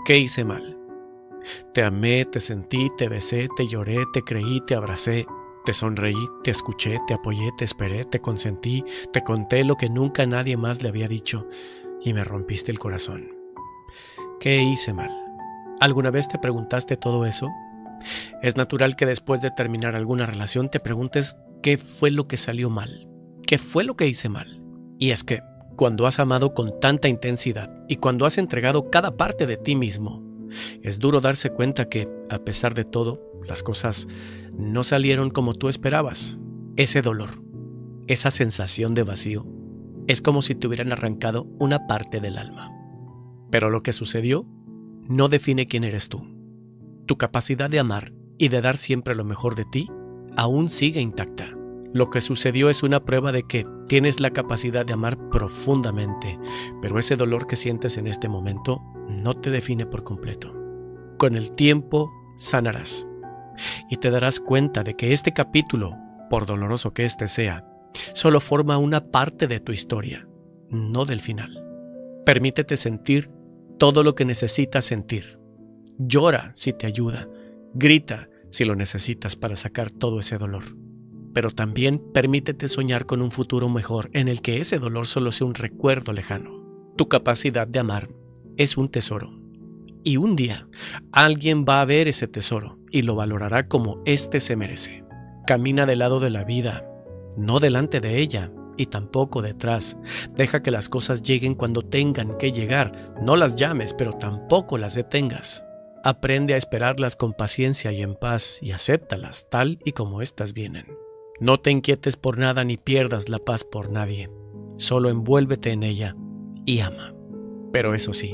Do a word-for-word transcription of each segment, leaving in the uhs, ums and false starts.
¿Qué hice mal? Te amé, te sentí, te besé, te lloré, te creí, te abracé, te sonreí, te escuché, te apoyé, te esperé, te consentí, te conté lo que nunca nadie más le había dicho y me rompiste el corazón. ¿Qué hice mal? ¿Alguna vez te preguntaste todo eso? Es natural que después de terminar alguna relación te preguntes qué fue lo que salió mal, qué fue lo que hice mal. Y es que cuando has amado con tanta intensidad y cuando has entregado cada parte de ti mismo, es duro darse cuenta que, a pesar de todo, las cosas no salieron como tú esperabas. Ese dolor, esa sensación de vacío, es como si te hubieran arrancado una parte del alma. Pero lo que sucedió no define quién eres tú. Tu capacidad de amar y de dar siempre lo mejor de ti aún sigue intacta. Lo que sucedió es una prueba de que tienes la capacidad de amar profundamente, pero ese dolor que sientes en este momento no te define por completo. Con el tiempo sanarás y te darás cuenta de que este capítulo, por doloroso que éste sea, solo forma una parte de tu historia, no del final. Permítete sentir todo lo que necesitas sentir. Llora si te ayuda, grita si lo necesitas para sacar todo ese dolor. Pero también permítete soñar con un futuro mejor en el que ese dolor solo sea un recuerdo lejano. Tu capacidad de amar es un tesoro. Y un día alguien va a ver ese tesoro y lo valorará como éste se merece. Camina del lado de la vida, no delante de ella y tampoco detrás. Deja que las cosas lleguen cuando tengan que llegar. No las llames, pero tampoco las detengas. Aprende a esperarlas con paciencia y en paz y acéptalas tal y como éstas vienen. No te inquietes por nada ni pierdas la paz por nadie. Solo envuélvete en ella y ama. Pero eso sí,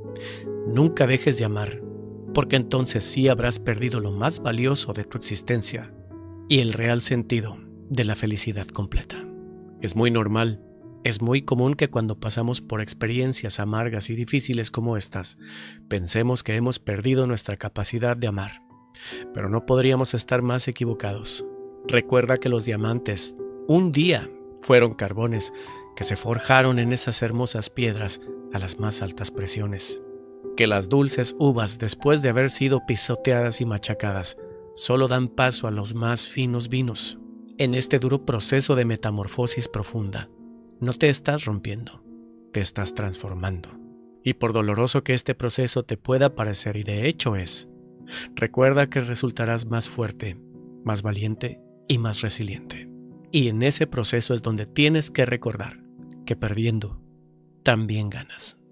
nunca dejes de amar, porque entonces sí habrás perdido lo más valioso de tu existencia y el real sentido de la felicidad completa. Es muy normal, es muy común que cuando pasamos por experiencias amargas y difíciles como estas, pensemos que hemos perdido nuestra capacidad de amar. Pero no podríamos estar más equivocados. Recuerda que los diamantes un día fueron carbones que se forjaron en esas hermosas piedras a las más altas presiones. Que las dulces uvas, después de haber sido pisoteadas y machacadas, solo dan paso a los más finos vinos. En este duro proceso de metamorfosis profunda, no te estás rompiendo, te estás transformando. Y por doloroso que este proceso te pueda parecer, y de hecho es, recuerda que resultarás más fuerte, más valiente y más resiliente. Y en ese proceso es donde tienes que recordar que perdiendo también ganas.